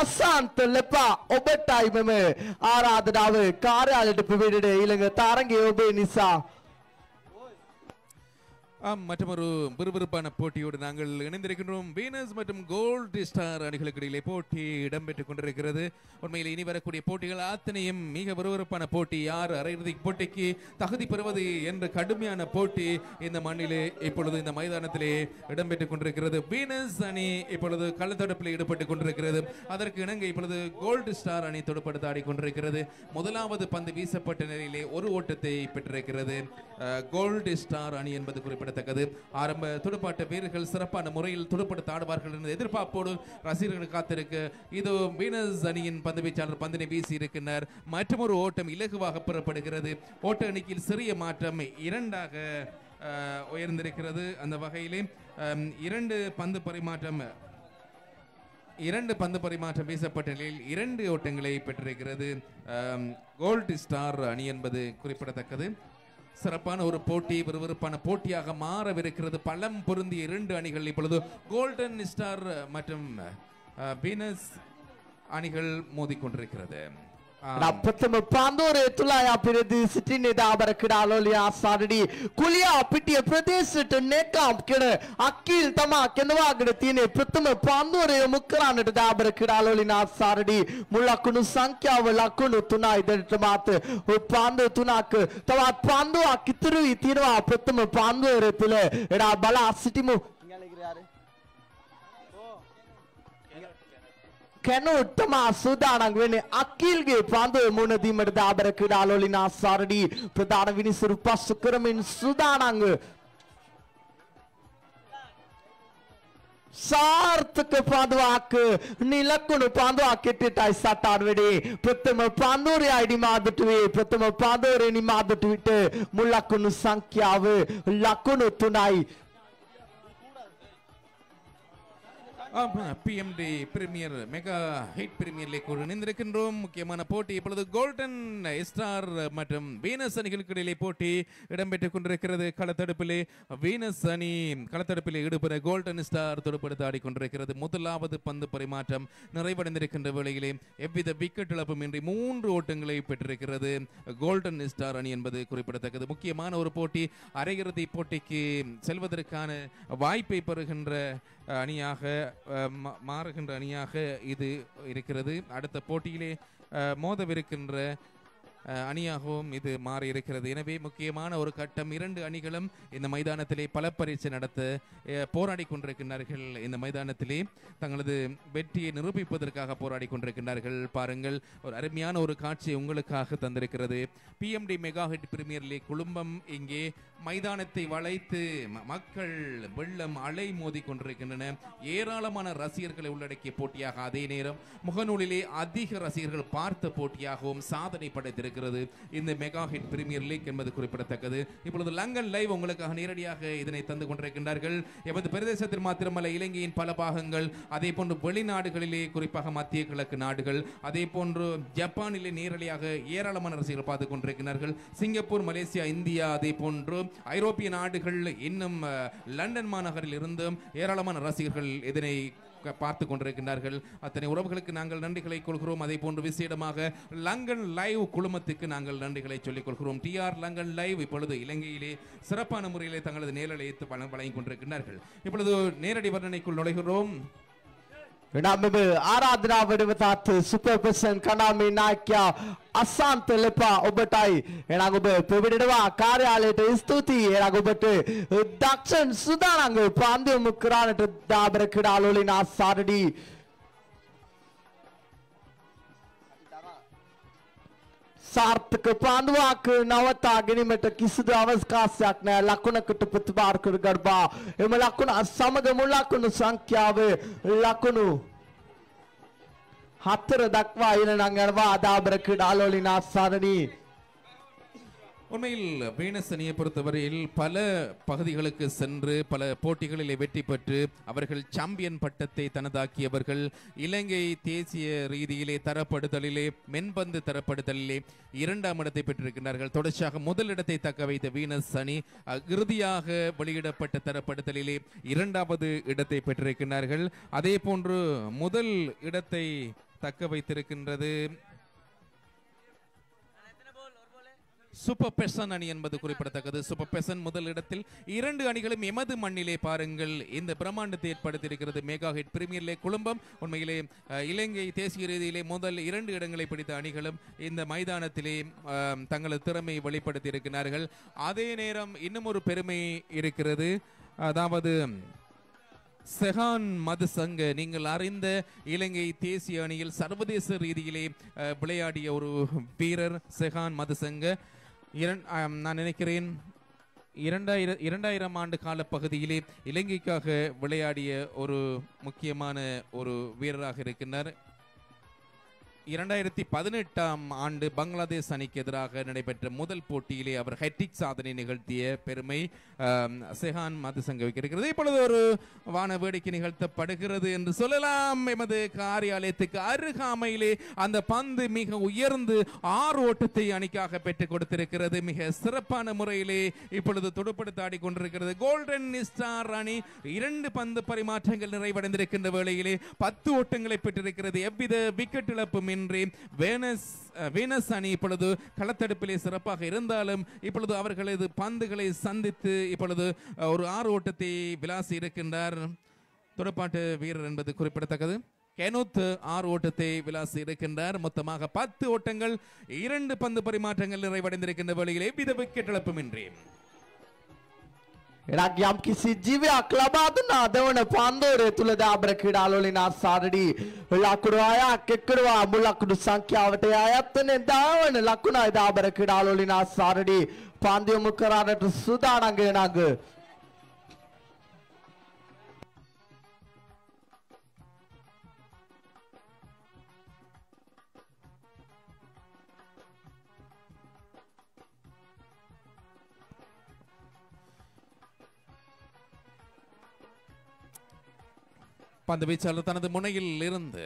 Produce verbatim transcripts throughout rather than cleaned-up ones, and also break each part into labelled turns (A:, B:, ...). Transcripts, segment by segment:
A: අසාන්ත ලෙපා ඔබටයි මෙම ආරාධනාව කාර්යාලයට ප්‍රවේශයට ඊළඟ තරගයේ ඔබේ නිසා
B: ஆம் மற்றொரு விறுவிறுப்பான போட்டியோடு நாங்கள் இணைந்திருக்கின்றோம். வீனஸ் மற்றும் கோல்ட் ஸ்டார் அணிகளுக்கு இடையிலே போட்டி இடம்பெற்றுக் கொண்டிருக்கிறது. உண்மையில் இனி வரக்கூடிய போட்டிகள் அத்தனையும் மிக விறுவிறுப்பான போட்டி. யார் அரையிறுதி போட்டிக்கு தகுதி பெறுவது என்ற கடுமையான போட்டி இந்த மண்ணிலே இப்பொழுது இந்த மைதானத்திலே இடம்பெற்றுக் கொண்டிருக்கிறது. வீனஸ் அணி இப்பொழுது கள்ளத்தடுப்பில் ஈடுபட்டுக் கொண்டிருக்கிறது. அதற்கு இணங்க இப்பொழுது கோல்ட் ஸ்டார் அணி துடுப்படுத்த ஆடிக்கொண்டிருக்கிறது. முதலாவது பந்து வீசப்பட்ட நிலையிலே ஒரு ஓட்டத்தை பெற்றிருக்கிறது கோல்ட் ஸ்டார் அணி என்பது குறிப்பிட்ட ஆரம்ப துடுப்பாட்ட வீரர்கள் சிறப்பான முறையில் துடுப்படுத்த ஆடுவார்கள் என்ற எதிர்பார்ப்போடு ரசிகர்கள் காத்திருக்க இதோ வீனஸ் அணியின் பந்து வீச்சாளர் பந்தினை வீசி இருக்கின்றார். மற்றொரு ஓட்டம் இலகுவாக பெறப்படுகிறது. ஓட்ட எண்ணிக்கையில் சிறிய மாற்றம் இரண்டாக உயர்ந்திருக்கிறது. அந்த வகையிலே இரண்டு பந்து பரிமாற்றம் இரண்டு பந்து பரிமாற்றம் வீசப்பட்ட நிலையில் இரண்டு ஓட்டங்களை பெற்றிருக்கிறது கோல்ட் ஸ்டார் அணி என்பது குறிப்பிடத்தக்கது. சிறப்பான ஒரு போட்டி விறுவிறுப்பான போட்டியாக மாறவிருக்கிறது. பலம் பொருந்திய இரண்டு அணிகள் இப்பொழுது கோல்டன் ஸ்டார் மற்றும் வீனஸ் அணிகள் மோதிக்கொண்டிருக்கிறது.
A: ප්‍රථම පන්දුරේ තුලා අපිරදී සිටින්නේ දාබර ක්‍රීඩාලෝලිය ආසාරදී කුලියා පිටිය ප්‍රදේශයට නෙකම් කියන අකිල් තමා කෙනවාගෙන තියෙන්නේ ප්‍රථම පන්දුරේ යොමු කරන්නට දාබර ක්‍රීඩාලෝලිය ආසාරදී මුල් ලකුණු සංඛ්‍යාව ලකුණු තුනයි දෙන්නට මාත ඔය පන්දු තුනක් තවත් පන්දුවක් ඉතුරු වී තියෙනවා ප්‍රථම පන්දුරේ තුල එඩා බලා සිටිමු කැනෝට් තමා සූදානම් වෙන්නේ අකිල්ගේ පන්දුව මුණ දීමට දාබර ක්‍රීඩාලෝලිය ආසාරදී ප්‍රධාන විනිසුරු පසු කරමින් සූදානම් सार्थक पांडवाक नीलकुण पांडवा केटेटाई सटान वेडे प्रथम पांडोरे आईडी मादटुवे प्रथम पांडोरे नि मादटुविट मुलकुण संख्याव लकुण तुनाई
B: PMT premier mega hit premier league இணைந்திருக்கின்றோம். முக்கியமான போட்டி இப்பொழுது கோல்டன் ஸ்டார் மற்றும் வீனஸ் அணிகளுக்கு இடையிலே போட்டி இடம்பெற்றுக் கொண்டிருக்கிறது. களத்தடுப்பிலே வீனஸ் அணி களத்தடுப்பிலே ஈடுபட கோல்டன் ஸ்டார் துடுப்படுத்த ஆடிக்கொண்டிருக்கிறது. முதலாவது பந்து பரிமாற்றம் நிறைவடைந்திருக்கின்ற வேளையிலே எவ்வித விக்கெட் இழப்பும் இன்றி மூன்று ஓட்டங்களை பெற்றிருக்கிறது கோல்டன் ஸ்டார் அணி என்பது குறிப்பிடத்தக்கது. முக்கியமான ஒரு போட்டி அரையிறுதி போட்டிக்கு செல்வதற்கான வாய்ப்பை பெறுகின்ற அணியாக மாறுகின்ற அணியாக இது இருக்கிறது. அடுத்த போட்டியிலே மோதவிருக்கின்ற அணியாகவும் இது மாறி இருக்கிறது. எனவே முக்கியமான ஒரு கட்டம் இரண்டு அணிகளும் இந்த மைதானத்திலே பல பரீட்சை நடத்த போராடி கொண்டிருக்கின்றார்கள். இந்த மைதானத்திலே தங்களது வெற்றியை நிரூபிப்பதற்காக போராடி கொண்டிருக்கின்றார்கள். பாருங்கள், ஒரு அருமையான ஒரு காட்சி உங்களுக்காக தந்திருக்கிறது. PMT mega hit premier league குழுமம் இங்கே மைதானத்தை வளைத்து மக்கள் வெள்ளம் அலை மோதி கொண்டிருக்கின்றன. ஏராளமான ரசிகர்களை உள்ளடக்கிய போட்டியாக, அதே நேரம் முகநூலிலே அதிக ரசிகர்கள் பார்த்த போட்டியாகவும் சாதனை படைத்திருக்கிறது இந்த மெகா ஹிட் பிரீமியர் லீக் என்பது குறிப்பிடத்தக்கது. இப்பொழுது லங்கன் லைவ் உங்களுக்காக நேரடியாக இதனை தந்து கொண்டிருக்கின்றார்கள். எமது பிரதேசத்தில் மாத்திரமல்ல, இலங்கையின் பல பாகங்கள், அதே போன்று வெளிநாடுகளிலே, குறிப்பாக மத்திய கிழக்கு நாடுகள், அதே போன்று ஜப்பானிலே நேரடியாக ஏராளமான ரசிகர்கள் பார்த்துக் கொண்டிருக்கிறார்கள். சிங்கப்பூர், மலேசியா, இந்தியா, அதே போன்று ஐரோப்பிய நாடுகள், இன்னும் லண்டன் மாநகரில் இருந்தும் ஏராளமான ரசிகர்கள் இதனை பார்த்து கொண்டிருக்கின்றார்கள். அத்தனை உறவுகளுக்கு நாங்கள் நன்றிகளை கொள்கிறோம். அதே போன்று விசேடமாக லங்கன் லைவ் குழுமத்துக்கு நாங்கள் நன்றிகளை சொல்லிக் கொள்கிறோம். டி ஆர் லங்கன் லைவ் இப்பொழுது இலங்கையிலே சிறப்பான முறையிலே தங்களது நேரலையத்து வழங்கி கொண்டிருக்கின்றார்கள். இப்பொழுது நேரடி வர்ணனைக்குள் நுழைகிறோம்.
A: නම්බ ආරාධනාවට තාත් සුපර්පර්සන් කණාමේ නායකයා අසාන්ත ලෙපා ඔබටයි එනං ඔබ ප්‍රවිඩනවා කාර්යාලයට ස්තුතියි. එනං ඔබට දක්ෂන් සුදානංග පන්දු මුක්කරානට දාබර ක්‍රීඩාලෝලිය ආසාරදී सार्थक पांडवाक नवता गिनीमට කිසිදු අවකාශයක් නැහැ. ලකුණකට ප්‍රතිබාර කර ගර්භා එම ලකුණ සමග මුල් ලකුණු සංඛ්‍යාව ලකුණු හතර දක්වා ඉරණම් යනවා දාබර ක්‍රීඩාලෝලිය ආසාරදී.
B: உண்மையில் வீனஸ் அணியை பொறுத்தவரையில் பல பகுதிகளுக்கு சென்று பல போட்டிகளில் வெற்றி பெற்று அவர்கள் சாம்பியன் பட்டத்தை தனதாக்கியவர்கள். இலங்கை தேசிய ரீதியிலே தரப்படுத்தலிலே, மென்பந்து தரப்படுத்தலிலே இரண்டாம் இடத்தை பெற்றிருக்கிறார்கள். தொடர்ச்சியாக முதல் இடத்தை தக்க வைத்த வீனஸ் அணி இறுதியாக வெளியிடப்பட்ட தரப்படுத்தலிலே இரண்டாவது இடத்தை பெற்றிருக்கிறார்கள். அதே போன்று முதல் இடத்தை தக்க வைத்திருக்கின்றது. சூப்பர் பெசன் அணி என்பது குறிப்பிடத்தக்கது. சூப்பர் பெசன் முதல் இடத்தில், இரண்டு அணிகளும் எமது மண்ணிலே பாருங்கள் இந்த பிரம்மாண்டத்தை ஏற்படுத்தியிருக்கிறது. மெகா ஹிட் பிரீமியர் லீக் குழுமம் உண்மையிலே இலங்கை தேசிய ரீதியிலே முதல் இரண்டு இடங்களை பிடித்த அணிகளும் இந்த மைதானத்திலே தங்களது திறமையை வெளிப்படுத்தி இருக்கிறார்கள். அதே நேரம் இன்னும் ஒரு பெருமை இருக்கிறது. அதாவது செஹான் மதுசங்க, நீங்கள் அறிந்த இலங்கை தேசிய அணியில் சர்வதேச ரீதியிலே விளையாடிய ஒரு வீரர் செஹான் மதுசங்க. நான் நினைக்கிறேன் இரண்டாயிர இரண்டாயிரம் ஆண்டு கால பகுதியிலே இலங்கைக்காக விளையாடிய ஒரு முக்கியமான ஒரு வீரராக இருக்கின்றார். இரண்டாயிரத்தி பதினெட்டாம் ஆண்டு பங்களாதேஷ் அணிக்கு எதிராக நடைபெற்ற முதல் போட்டியிலே அவர் ஹெட்ரிக் சாதனை நிகழ்த்திய பெருமை செஹான் மதுசங்கவுக்கு இருக்கிறது. இப்பொழுது ஒரு வான வேடிக்கை நிகழ்த்தப்படுகிறது என்று சொல்லலாம். எமது காரியாலயத்துக்கு அருகாமையிலே அந்த பந்து மிக உயர்ந்து ஆறு ஓட்டத்தை அணிக்காக பெற்றுக் கொடுத்திருக்கிறது. மிக சிறப்பான முறையிலே இப்பொழுது துடுப்படுத்த ஆடிக்கொண்டிருக்கிறது கோல்டன் ஸ்டார் அணி. இரண்டு பந்து பரிமாற்றங்கள் நிறைவடைந்திருக்கின்ற வேளையிலே பத்து ஓட்டங்களை பெற்றிருக்கிறது. எவ்வித விக்கெட் இழப்பும் இன்றி வீனஸ் வீனஸ் அணி இப்பொழுது களத்தடுப்பிலே சிறப்பாக இருந்தாலும் இப்பொழுது அவர்களது பந்துகளை சந்தித்து இப்பொழுது ஒரு ஆறு ஓட்டத்தை விளாசி இருக்கின்றார் துடுப்பாட்ட வீரர் என்பது குறிப்பிடத்தக்கது. கெனோத் ஆறு ஓட்டத்தை விளாசி இருக்கின்றார். மொத்தமாக பத்து ஓட்டங்கள், இரண்டு பந்து பரிமாற்றங்கள் நிறைவடைந்திருக்கின்ற வேளையிலே எவ்வித விக்கெட் இழப்பும் இன்றி
A: එනක් යම් කිසි ජීවයක් ලබා දුන්නා දෙවන පන්දෝරය තුල දාබර ක්‍රීඩාලවලින් ආසාරදී ලකුණු හයක් එක්කනවා මුල් ලකුණු සංඛ්‍යාවට අයත් වෙන දාවන ලකුණයි දාබර ක්‍රීඩාලවලින් ආසාරදී පන්දු යොමු කරන්නට සූදානම් වෙනඟ
B: பந்து வீச்சாளர் தனது முனையில் இருந்து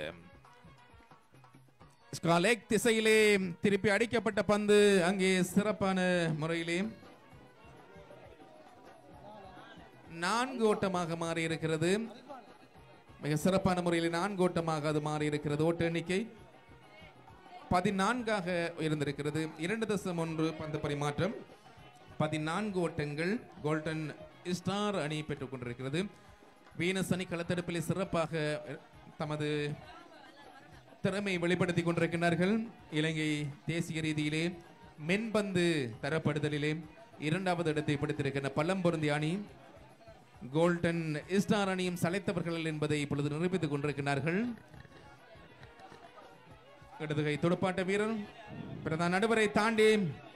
B: திசையிலே திருப்பி அடிக்கப்பட்ட பந்து அங்கே சிறப்பான முறையிலே நான்கு ஓட்டமாக மாறி இருக்கிறது. மிக சிறப்பான முறையில் நான்கு ஓட்டமாக அது மாறி இருக்கிறது. ஓட்ட எண்ணிக்கை பதினான்காக உயர்ந்திருக்கிறது. இரண்டு தசம் ஒன்று பந்து பரிமாற்றம், பதினான்கு ஓட்டங்கள் கோல்டன் ஸ்டார் அணி பெற்றுக் கொண்டிருக்கிறது. வீனஸ் அணி களத்தடுப்பிலே சிறப்பாக தமது திறமையை வெளிப்படுத்திக் கொண்டிருக்கிறார்கள். இலங்கை தேசிய ரீதியிலே மென்பந்து தரப்படுதலிலே இரண்டாவது இடத்தை பிடித்திருக்கின்ற பலம் பொருந்திய அணி கோல்டன் ஸ்டார் அணியும் சளைத்தவர்கள் என்பதை இப்பொழுது நிரூபித்துக் கொண்டிருக்கிறார்கள். இடதுகை துடுப்பாட்ட வீரர் பிரதான நடுவரை தாண்டி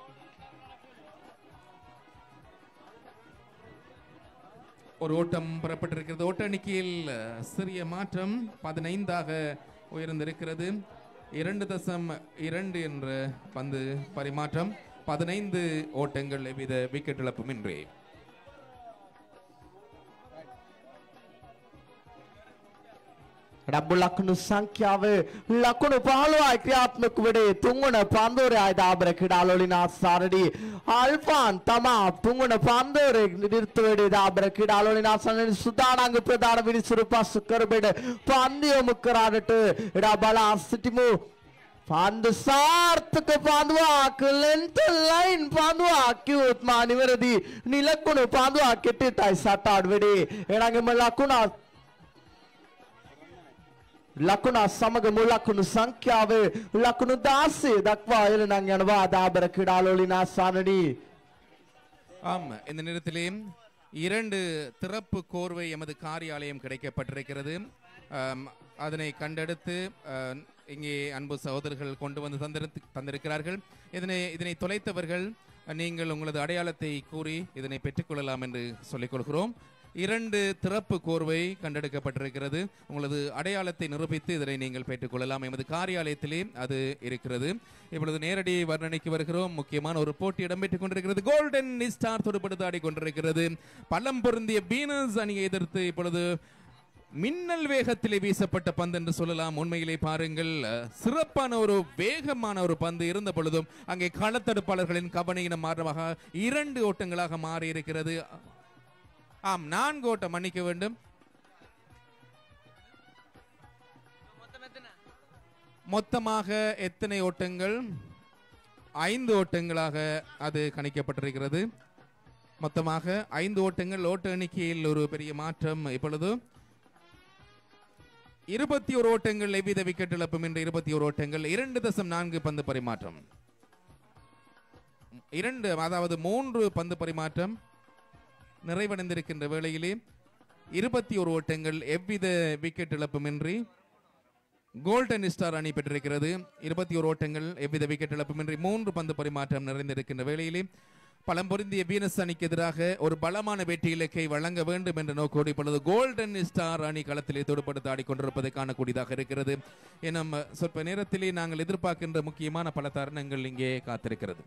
B: ஒரு ஓட்டம் பெறப்பட்டிருக்கிறது. ஓட்ட எண்ணிக்கையில் சிறிய மாற்றம் பதினைந்தாக உயர்ந்திருக்கிறது. இரண்டு தசம் இரண்டு என்ற பந்து பரிமாற்றம், பதினைந்து ஓட்டங்கள் எவ்வித விக்கெட் இழப்பும் இன்றி.
A: डब्बू लखनऊ संख्याव लखनऊ पहलवाई क्रियात्मक वडे तुंगुण पांदोरे आयदा आबरे क्रीडालोलिन आसारडी अल्फान तमाम तुंगुण पांदोरे निर्तवेडे दाबरे क्रीडालोलिन आसारडी सुदानांग प्रधान विनिसुरु पासु करबेड पांदियो मुकराडट इडा बला सिटिमु पांदु सार्थक पांदुवा लेंथ लाइन पांदुवा क्यूत मानिवरदी निलकुणु पांदुवा केट्टिताई सटाडवेडे एडागे लखनऊ ලකුණ සමග මුල් ලකුණු සංඛ්‍යාව ලකුණු දාසය දක්වා එළනං යනවා දාබර ක්‍රීඩාලෝලින ආසානනී.
B: ஆம், இந்த நேரத்திலே இரண்டு திறப்பு கோர்வை எமது காரியாலயம் கிடைக்கப்பட்டிருக்கிறது. அதனை கண்டெடுத்து இங்கே அன்பு சகோதரர்கள் கொண்டு வந்து தந்திருக்கிறார்கள். இதனை இதனை தொலைத்தவர்கள் நீங்கள் உங்களது அடையாளத்தை கூறி இதனை பெற்றுக்கொள்ளலாம் என்று சொல்லிக் கொள்கிறோம். இரண்டு திறப்பு கோர்வை கண்டெடுக்கப்பட்டிருக்கிறது. உங்களது அடையாளத்தை நிரூபித்து இதனை நீங்கள் பெற்றுக்கொள்ளலாம். எமது காரியாலயத்திலே அது இருக்கிறது. இப்பொழுது நேரடி வர்ணனைக்கு வருகிறோம். முக்கியமான ஒரு போட்டி இடம்பெற்றுக் கொண்டிருக்கிறது. கோல்டன் ஸ்டார் துடுப்படுத்த ஆடிக்கொண்டிருக்கிறது. பலம் பொருந்திய வீனஸ் அணியை எதிர்த்து இப்பொழுது மின்னல் வேகத்திலே வீசப்பட்ட பந்து என்று சொல்லலாம். உண்மையிலே பாருங்கள், சிறப்பான ஒரு வேகமான ஒரு பந்து இருந்த பொழுதும் அங்கே களத்தடுப்பாளர்களின் கவனையினம் மாற்றமாக இரண்டு ஓட்டங்களாக மாறி இருக்கிறது. ஆம், நான்கு ஓட்டம், மன்னிக்க வேண்டும். மொத்தமாக எத்தனை ஓட்டங்கள்? ஐந்து ஓட்டங்களாக அது கணிக்கப்பட்டிருக்கிறது. மொத்தமாக ஐந்து ஓட்டங்கள். ஓட்ட எண்ணிக்கையில் ஒரு பெரிய மாற்றம். இப்பொழுது இருபத்தி ஒரு ஓட்டங்கள், எவ்வித விக்கெட் இழப்பும் இன்று இருபத்தி ஒரு ஓட்டங்கள், இரண்டு தசம் நான்கு பந்து பரிமாற்றம், இரண்டு அதாவது மூன்று பந்து பரிமாற்றம் நிறைவடைந்திருக்கின்ற வேளையிலே இருபத்தி ஒரு ஓட்டங்கள், எவ்வித விக்கெட் இழப்புமின்றி கோல்டன் ஸ்டார் அணி பெற்றிருக்கிறது. இருபத்தி ஒரு ஓட்டங்கள், எவ்வித விக்கெட் இழப்புமின்றி மூன்று பந்து பரிமாற்றம் நிறைந்திருக்கின்ற வேளையிலே பலம் பொருந்திய வீனஸ் அணிக்கு எதிராக ஒரு பலமான வெற்றி இலக்கை வழங்க வேண்டும் என்ற நோக்கோடு இப்பொழுது கோல்டன் ஸ்டார் அணி களத்திலே தொடுபடுத்த ஆடிக்கொண்டிருப்பதை காணக்கூடியதாக இருக்கிறது. எனும் சொற்ப நேரத்திலே நாங்கள் எதிர்பார்க்கின்ற முக்கியமான பல தருணங்கள் இங்கே காத்திருக்கிறது.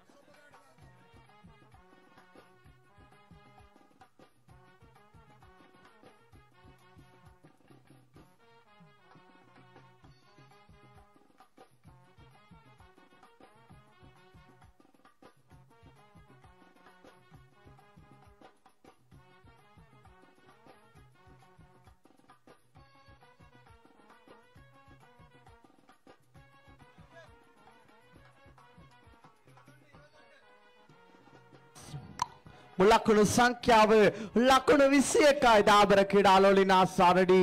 A: ලකුණු සංඛ්‍යාව ලකුණු විසි එකයි දාබර ක්‍රීඩාලෝලින ආසාරඩි.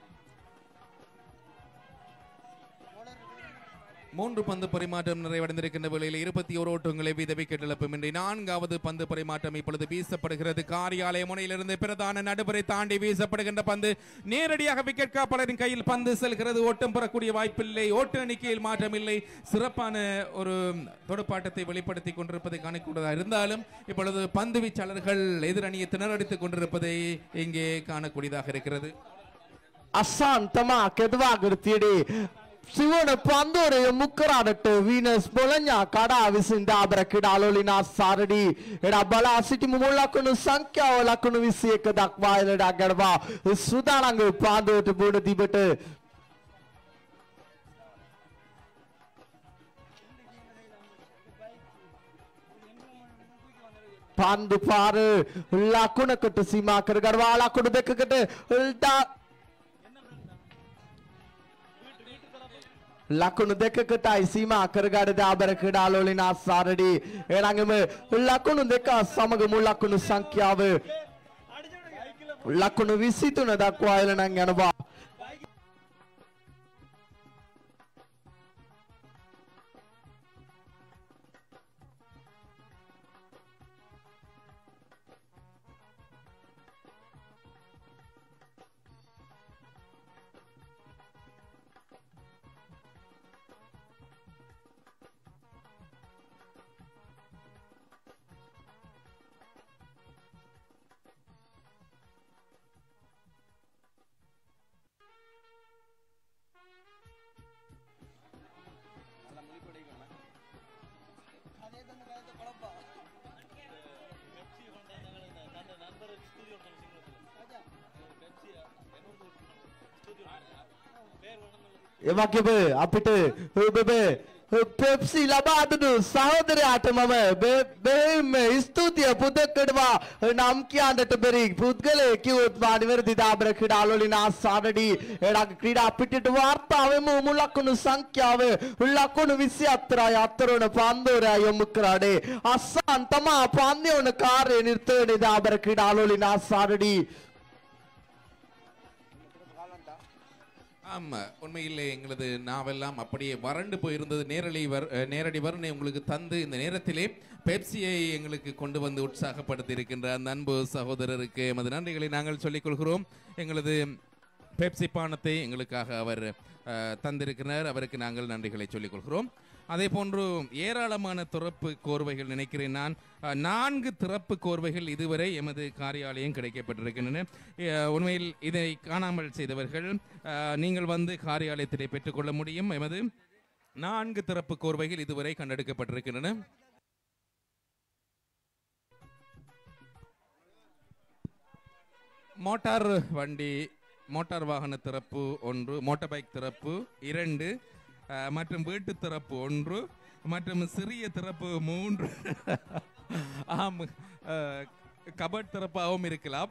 B: மூன்று பந்து பரிமாற்றம் நிறைவடைந்திருக்கின்ற வேளையில் இருபத்தி ஒரு ஓட்டங்களை வீத விக்கெட் இழப்புமின்றி நான்காவது பந்து பரிமாற்றம் இப்பொழுது வீசப்படுகிறது. காரியாலய முனையிலிருந்து பிரதான நடுவரை தாண்டி வீசப்படுகின்ற பந்து நேரடியாக விக்கெட் காப்பாளரின் கையில் பந்து செல்கிறது. ஓட்டம் பெறக்கூடிய வாய்ப்பில்லை, ஓட்ட எண்ணிக்கையில் மாற்றம் இல்லை. சிறப்பான ஒரு தொடுப்பாட்டத்தை வெளிப்படுத்தி கொண்டிருப்பதை காணக்கூடியதாக இருந்தாலும் இப்பொழுது பந்து வீச்சாளர்கள் எதிரணியை திணறடித்துக் கொண்டிருப்பதை இங்கே காணக்கூடியதாக இருக்கிறது.
A: අසන්තමා කෙදවාගෘතියේදී සිවන පන්දුරේ මුක්කරාඩට වීනස් බොලඤ්ඤා කඩා විසින් දාබර ක්‍රීඩාලෝලින ආසාරඩි එඩා බලා සිටිමු මුල් ලකුණු සංඛ්‍යාව ලකුණු විසි එක දක්වා එළඩා ගඩවා සුදානංග පාන්දුවට බුණ දිබට පන්දු පාර ලකුණකට සීමා කර ගඩවා ලකුණු දෙකකට ලකුණු දෙකකටයි සීමා කරගඩ දාබර ක්‍රීඩාලෝලින ආසාරඩි එළඟම ලකුණු දෙක සමග මුල් ලකුණු සංඛ්‍යාව ලකුණු විසි තුන දක්වා එළනං යනවා. එවගේම අපිට පෙප්සි ලබා දුන්නු සහෝදරයාට මම බෙහෙම ස්තුතිය පුදකඩවා නම් කියන්නට බැරි පුද්ගලයෙක් කිව්වොත් මා නිවැරදි දාබර ක්‍රීඩාලෝලින ආසාරඩි එළඟ ක්‍රීඩා පිටියට වාර්තා වෙමු මුල් ලකුණු සංඛ්‍යාව ලකුණු විසි හතරයි අතරවන පන්දුරය යොමු කරානේ අස්සන් තමා පන්දියවන කාර්ය නිර්තවනේ දාබර ක්‍රීඩාලෝලින ආසාරඩි.
B: ஆமா, உண்மையிலே எங்களது நாவெல்லாம் அப்படியே வறண்டு போயிருந்தது. நேரடி வர் நேரடி வர்ணனை உங்களுக்கு தந்து இந்த நேரத்திலே பெப்சியை எங்களுக்கு கொண்டு வந்து உற்சாகப்படுத்தி இருக்கின்ற அந்த அன்பு சகோதரருக்கு எமது நன்றிகளை நாங்கள் சொல்லிக் கொள்கிறோம். எங்களது பெப்சி பானத்தை எங்களுக்காக அவர் தந்திருக்கிறார், அவருக்கு நாங்கள் நன்றிகளை சொல்லிக் கொள்கிறோம். அதே போன்று ஏராளமான திறப்பு கோர்வைகள் நினைக்கிறேன் நான் நான்கு திறப்பு கோர்வைகள் இதுவரை எமது காரியாலயம் கிடைக்கப்பட்டிருக்கின்றன. உண்மையில் இதை காணாமல் செய்தவர்கள் நீங்கள் வந்து காரியாலயத்திலே பெற்றுக்கொள்ள முடியும். எமது நான்கு திறப்பு கோர்வைகள் இதுவரை கண்டெடுக்கப்பட்டிருக்கின்றன. மோட்டார் வண்டி மோட்டார் வாகன திறப்பு ஒன்று, மோட்டார் பைக் திறப்பு இரண்டு, மற்றும் வீட்டு திறப்பு ஒன்று, மற்றும் சிறிய திறப்பு மூன்று, ஆம் கபட் திறப்பாகவும் இருக்கலாம்.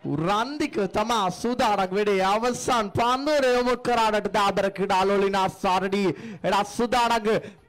A: රන්දික තමා සූදානම් වෙන්නේ අවසන් පාන්දුර යොමු කරාට දාබර ක්‍රීඩාලෝලින අස්සාරඩි එලා සූදානම්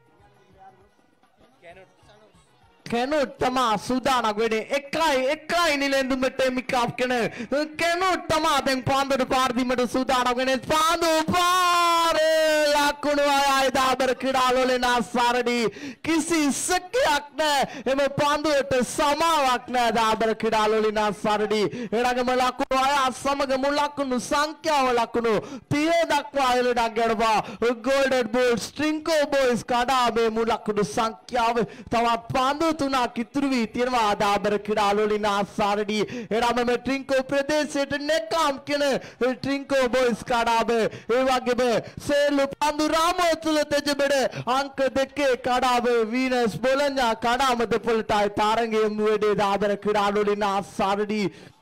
A: කෙනුත් තමා සූදානම් වෙන්නේ එකයි එකයි නිලෙන්දුමට මිකාප් කෙන කෙනුත් තමා දැන් පාන්දුර පාර්දිමට සූදානම් වෙන්නේ පාන්දු පාරේ ලකුණු ආය දාබර ක්‍රීඩාලෝලින අස්සාරඩි කිසි සැකයක් නැහැ එම පාන්දුවට සමාවක් නැහැ දාබර ක්‍රීඩාලෝලින අස්සාරඩි එළගම ලකුණු ආය සමග මුල් ලකුණු සංඛ්‍යාව ලකුණු තිය දක්වා එළඩක් ගඩවා ගෝල්ඩන් බෝල් ස්ට්‍රින්කෝ බෝයිස් කඩාවේ මුල් ලකුණු සංඛ්‍යාව තවත් පාන්දු තුනක් ඉතුරු වී තියෙනවා දාබර ක්‍රීඩාලෝලින අස්සාරඩි එළම මේ ට්‍රින්කෝ ප්‍රදේශයට නෙකාම් කියන ට්‍රින්කෝ බෝයිස් කඩාවේ ඒ වගේම සේලු පාන්දු රාමෝතුල තෙජබෙඩ අංක දෙකේ කඩාවේ වීනස් බොලඤ්ඤා කඩාමද පොළටයි තරංගයේ මුවේදී දාබර ක්‍රීඩාලෝලින අස්සාරඩි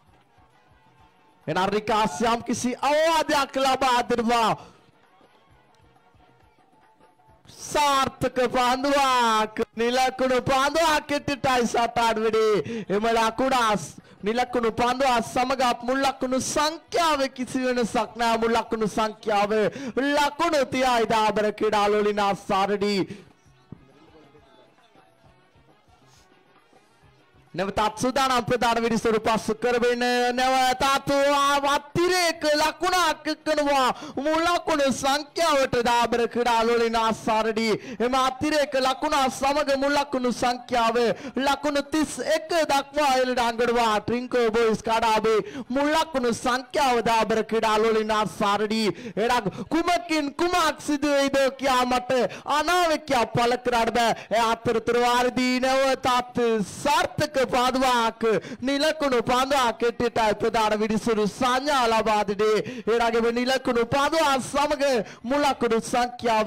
A: එනරිකාස් යම් කිසි අවවාදයක් ලබා දෙනවා सार्थक पांडवा निलकुण पांडवा केटिटाई सटाड वेडे एमला कुडास निलकुण पांडवा समगा मुल्लकुण संख्याव किसी වෙනසක් නැහැ මුල්ලකුණු සංඛ්‍යාව ලකුණු තියයි දාබර ක්‍රීඩාලෝලින අස්සාරඩි නැවතත් සූදානම් ප්‍රධාන විනිසුරු පසු කරගෙන නැවතත් අතිරේක ලකුණක් කරනවා මුලකුණු සංඛ්‍යාවට දාබර ක්‍රීඩාලෝලින අස්සාරඩි එම අතිරේක ලකුණ සමග මුලකුණු සංඛ්‍යාව ලකුණු තිස් එක දක්වා එළට අඟනවා ට්‍රින්කෝ බෝයිස් කඩාවේ මුලකුණු සංඛ්‍යාව දාබර ක්‍රීඩාලෝලින අස්සාරඩි එරක් කුමකින් කුමක් සිදු වෙයිද කියා මට අනාවැකිය පළ කරන්න බෑ ඒ අතරතුර වාරදී නැවතත් සාර්ථක පාදුවාක් නිලකුණු පාදුවා කෙටිටයි ප්‍රධාන විනිසුරු සංඥා ලබා දෙන්නේ ඒ රගම නිලකුණු පාදුවා සමග මුලකුණු සංඛ්‍යාව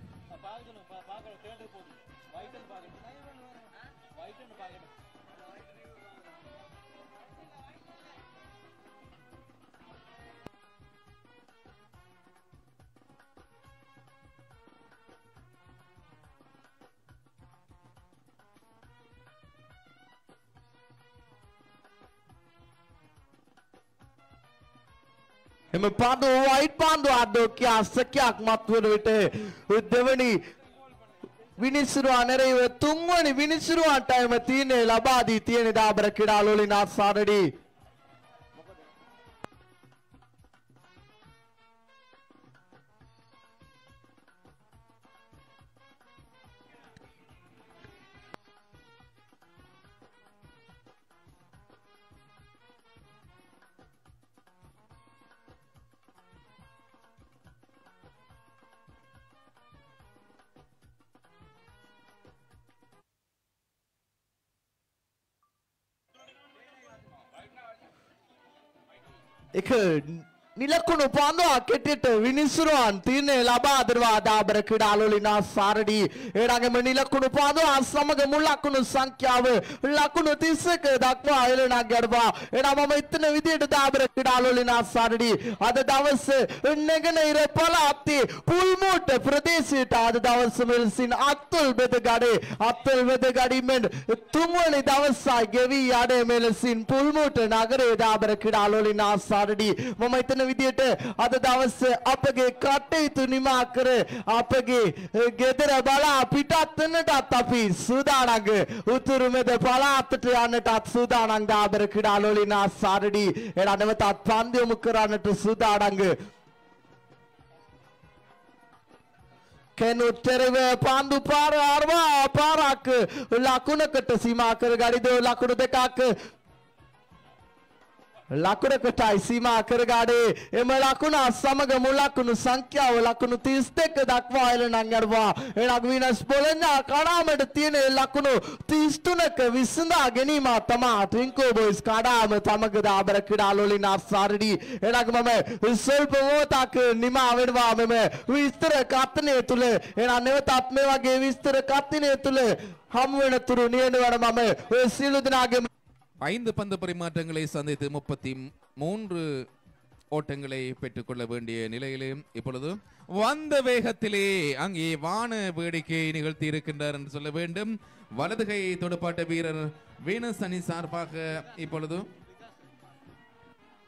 A: එම පාන්දු වයිට් පාන්දු අඩෝකිය අස්සකයක් මත්වන විට දෙවනි විනිසුරුවා නැරෙව තුන්වනි විනිසුරුවන්ට එම තීරණය ලබා දී තියෙන දාබර ක්‍රීඩාලෝලින අස්සාරඩි එක නිලකුණු පාන්දුවා කෙටිට විනිසුරුවන් තීරණය ලබා දෙනවා දාබර ක්‍රීඩාලෝලින අස්සාරඩි ඒ රගම නිලකුණු පාන්දුවා සමග මුල් ලකුණු සංඛ්‍යාව ලකුණු තිස් එක දක්වා එළනක් ගැඩවා එනම මම ඉතන විදියට දාබර ක්‍රීඩාලෝලින අස්සාරඩි අද දවසේ නැගෙනහිර පළාතේ පුල්මුට ප්‍රදේශයට අද දවසේ මෙලෙසින් අත්තුල් බෙදගඩේ අත්තුල් බෙදගඩින්ෙන් තුන්වනි දවසයි ගෙවි යඩේ මෙලෙසින් පුල්මුට නගරයේ දාබර ක්‍රීඩාලෝලින අස්සාරඩි මම ඉතන විදියට අද දවසේ අපගේ කටයුතු නිමා කර අපගේ ගෙදර බලා පිටත් වෙන්නටත් අපි සූදානම් උතුරු මෙද පළාතට යන්නටත් සූදානම් දාබර ක්‍රීඩාලෝලින අස්සාරඩි එළනවතත් පන්දු යොමු කරන්නට සූදානම් කෙනුත් තෙරව පාන්දු පාර අරවා පාරක් ලකුණකට සීමා කර ගනිද ලකුණු දෙකක් ලකුණකටයි සීමා කරගාඩේ එම ලකුණ සමග මුල් ලකුණු සංඛ්‍යාව ලකුණු තිස් දෙක දක්වා එළනන් යනවා එනක් වීනස් බොලඤ්ඤා කඩාමට තියෙන ලකුණු තිස් තුනක විසඳා ගැනීම තමා ට්‍රින්කෝ බෝයිස් කඩාම තමග දාබර ක්‍රීඩාලෝලින අස්සාරඩි එනක් මම ස්වල්ප මොහොතක් නිමා වෙනවා මෙම විස්තර කථනය තුල එන නැවතත් මේ වගේ විස්තර කථනය තුල හමු වෙන තුරු නියනවන මම ඔය සියලු දෙනාගේ
B: ஐந்து பந்து பரிமாற்றங்களை சந்தித்து முப்பத்தி மூன்று ஓட்டங்களை பெற்றுக்கொள்ள வேண்டிய நிலையிலே இப்பொழுது வந்த வேகத்திலே அங்கே வான வேடிக்கை நிகழ்த்தி இருக்கின்றார் என்று சொல்ல வேண்டும். வலதுகை தொடுப்பாட்ட வீரர் வீனஸ் அணி சார்பாக இப்பொழுது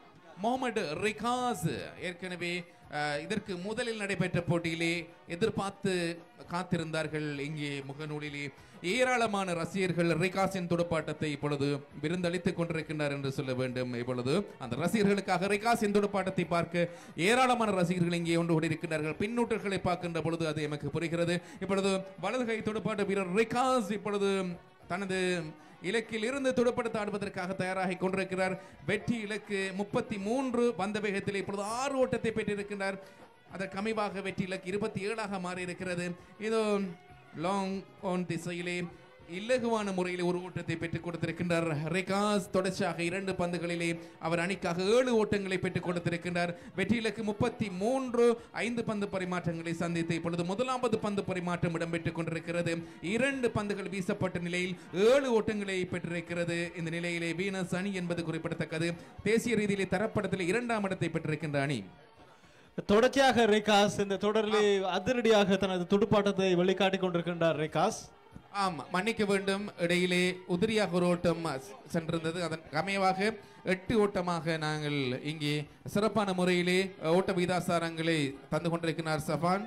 B: முகமது ரிகாஸ் ஏற்கனவே இதற்கு முதலில் நடைபெற்ற போட்டியிலே எதிர்பார்த்து காத்திருந்தார்கள். இங்கே முகநூலிலே ஏராளமான ரசிகர்கள் ரிகாஸின் துடுப்பாட்டத்தை இப்பொழுது விருந்தளித்துக் கொண்டிருக்கின்றார் என்று சொல்ல வேண்டும். இப்பொழுது அந்த ரசிகர்களுக்காக ரிகாஸின் துடுப்பாட்டத்தை பார்க்க ஏராளமான ரசிகர்கள் இங்கே ஒன்று கொண்டிருக்கிறார்கள். பின்னூட்டல்களை பார்க்கின்ற பொழுது அது எமக்கு புரிகிறது. இப்பொழுது வலதுகை துடுப்பாட்ட வீரர் ரிகாஸ் இப்பொழுது தனது இலக்கில் இருந்து துடுப்படுத்த ஆடுவதற்காக தயாராகி கொண்டிருக்கிறார். வெற்றி இலக்கு முப்பத்தி மூன்று பந்த வேகத்தில் இப்பொழுது ஆறு ஓட்டத்தை பெற்றிருக்கிறார். அதற்கு அமைவாக வெற்றி இலக்கு இருபத்தி ஏழாக மாறி இருக்கிறது. இதோ லாங் ஆன் திசையிலே இலகுவான முறையில் ஒரு ஓட்டத்தை பெற்றுக் கொடுத்திருக்கின்றார் ரிகாஸ். தொடர்ச்சியாக இரண்டு பந்துகளிலே அவர் அணிக்காக ஏழு ஓட்டங்களை பெற்றுக் கொடுத்திருக்கின்றார். வெற்றி இலக்கு முப்பத்தி மூன்று ஐந்து பந்து பரிமாற்றங்களை சந்தித்து இப்பொழுது முதலாவது பந்து பரிமாற்றம் இடம்பெற்றுக் கொண்டிருக்கிறது. இரண்டு பந்துகள் வீசப்பட்ட நிலையில் ஏழு ஓட்டங்களை பெற்றிருக்கிறது. இந்த நிலையிலே வீனஸ் அணி என்பது குறிப்பிடத்தக்கது. தேசிய ரீதியிலே தரப்படத்தில் இரண்டாம் இடத்தை பெற்றிருக்கின்ற அணி.
C: தொடர்ச்சியாக ரிகாஸ் இந்த தொடரிலே அதிரடியாக தனது துடுப்பாட்டத்தை வெளிக்காட்டிக் கொண்டிருக்கின்றார் ரிகாஸ்.
B: ஆமா, மன்னிக்க வேண்டும், இடையிலே உதிரியாக ஒரு ஓட்டம் சென்றிருந்தது. அதன் அமைவாக எட்டு ஓட்டமாக நாங்கள் இங்கே சிறப்பான முறையிலே ஓட்ட விகிதாசாரங்களை தந்து கொண்டிருக்கிறார் சஃபான்.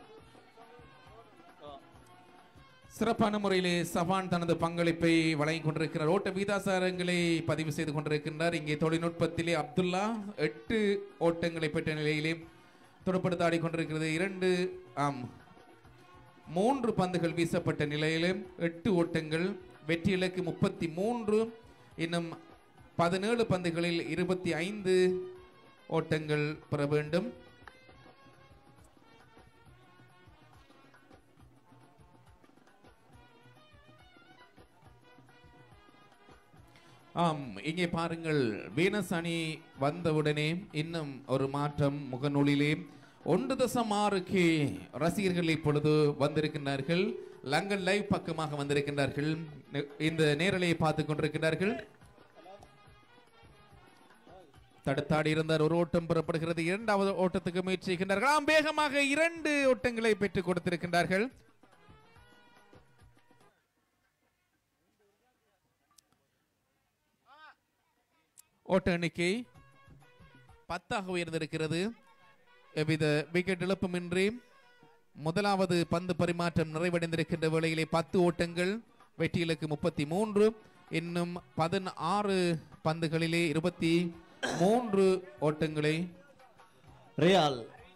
B: சிறப்பான முறையிலே சஃபான் தனது பங்களிப்பை வழங்கிக் கொண்டிருக்கிறார். ஓட்ட விகிதாசாரங்களை பதிவு செய்து கொண்டிருக்கின்றார். இங்கே தொழில்நுட்பத்திலே அப்துல்லா எட்டு ஓட்டங்களை பெற்ற நிலையிலே துடுப்படுத்த ஆடிக்கொண்டிருக்கிறது. இரண்டு ஆம் மூன்று பந்துகள் வீசப்பட்ட நிலையிலும் எட்டு ஓட்டங்கள். வெற்றி இலக்கு முப்பத்தி மூன்று. இன்னும் பதினேழு பந்துகளில் இருபத்தி ஐந்து ஓட்டங்கள் பெற வேண்டும். ஆம், இங்கே பாருங்கள், வீனஸ் அணி வந்தவுடனே இன்னும் ஒரு மாற்றம் முகநூலிலே ஒன்று தசம் ஆறு கே ரசிகர்கள் இப்பொழுது வந்திருக்கின்றார்கள். லங்கன் லைவ் பக்கமாக வந்திருக்கின்றார்கள். இந்த நேரலையை பார்த்துக் கொண்டிருக்கிறார்கள். தடுத்தாடி இருந்தார். ஒரு ஓட்டம் பெறப்படுகிறது. இரண்டாவது ஓட்டத்துக்கு முயற்சி செய்கின்றார்கள். வேகமாக இரண்டு ஓட்டங்களை பெற்றுக் கொடுத்திருக்கின்றார்கள். ஓட்ட எண்ணிக்கை பத்தாக உயர்ந்திருக்கிறது. எவ்வித விக்கெட் இழப்புமின்றி முதலாவது பந்து பரிமாற்றம் நிறைவடைந்திருக்கின்ற வேளையிலே பத்து ஓட்டங்கள். வெற்றி இலக்கு முப்பத்தி மூன்று. இன்னும் பதினாறு பந்துகளிலே இருபத்தி மூன்று ஓட்டங்களை
C: ரியால்.